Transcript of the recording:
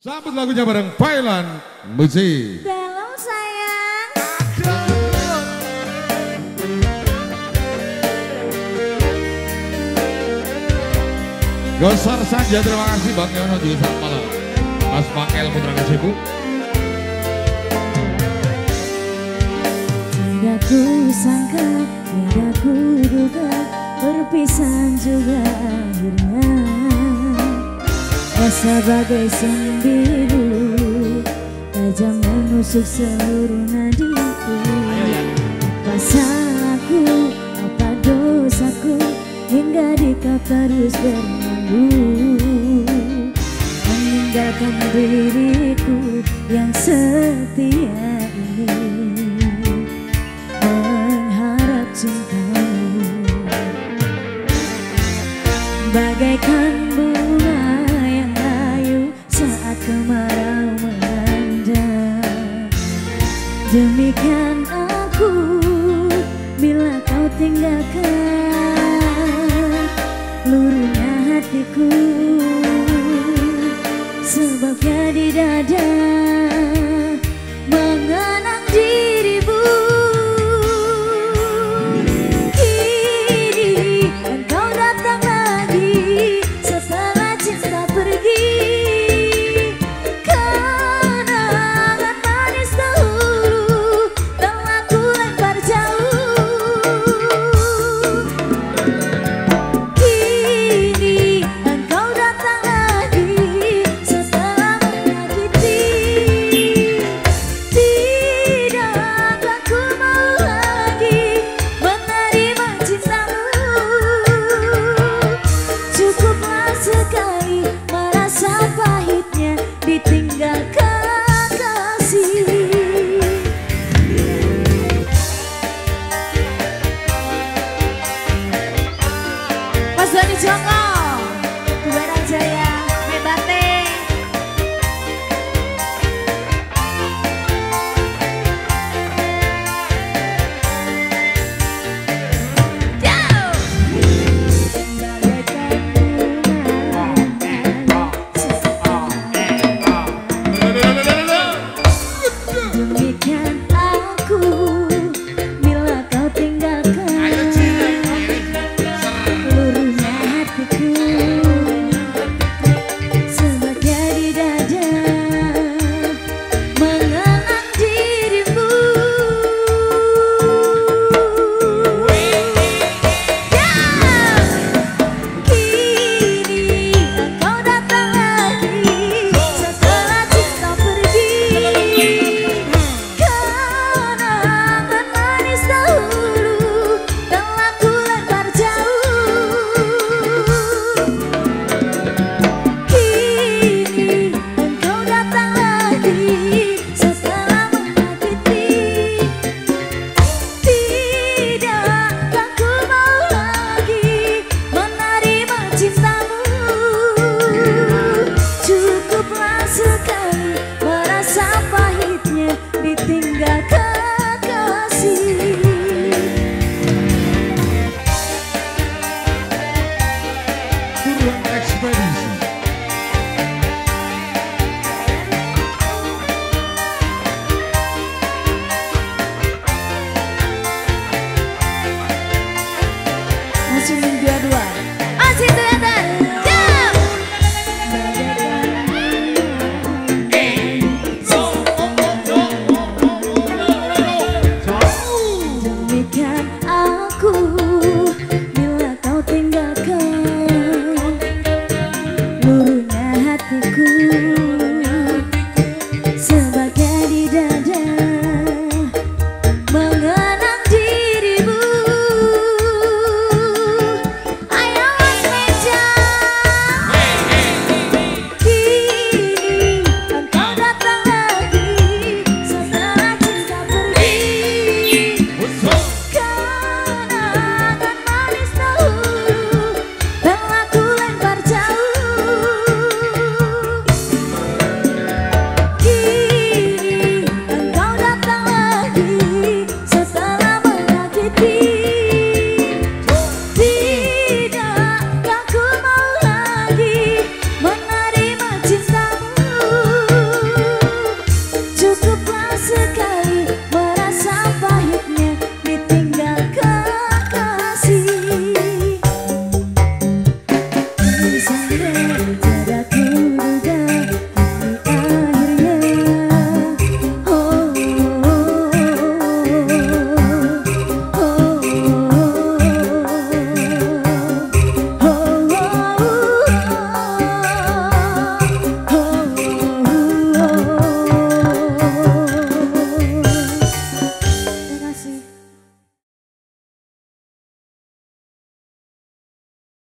Sambut lagunya bareng Pailan Muzi. Belum sayang. Gosar saja, terima kasih Bang Yono juga selamat malam. Mas Pakel Putra Kasibu. Tidak ku sangka, tidak ku duga, perpisahan juga akhirnya. Rasa bagai sembilu, tajam menusuk seluruh nadiku. Apa salahku, apa dosaku, hingga dikau terus berlalu, meninggalkan diriku yang setia ini, mengharap cintamu bagaikan bunga yang layu saat kemarau melanda. Demikian aku bila kau tinggalkan luruhnya hatiku, sebabnya di dada mengenang dirimu. Kini engkau datang lagi setelah cinta pergi, kenangan manis dahulu telah ku lempar jauh. Kini engkau datang lagi setelah menyakiti, tidakkah ku mau lagi menerima cintamu. Cukuplah sekali merasa pahitnya ditinggalkan kasih. Mas Doni Joko, Kubaran Jaya, Mebate. Demikian aku bila kau tinggalkan luruhnya hatiku, sebabnya di dada mengenang dirimu. Kini engkau datang lagi setelah cinta pergi, kenangan manis dahulu telah ku lempar jauh. Kini engkau datang lagi setelah menyakiti, tidakkah ku mau lagi menerima cintamu. Cukuplah sekali merasa pahitnya ditinggalkan kasih. Turun ekspedisi. Masih dua-dua. Masih dua-dua. Jam. Demikian aku bila kau tinggalkan luruhnya hatiku,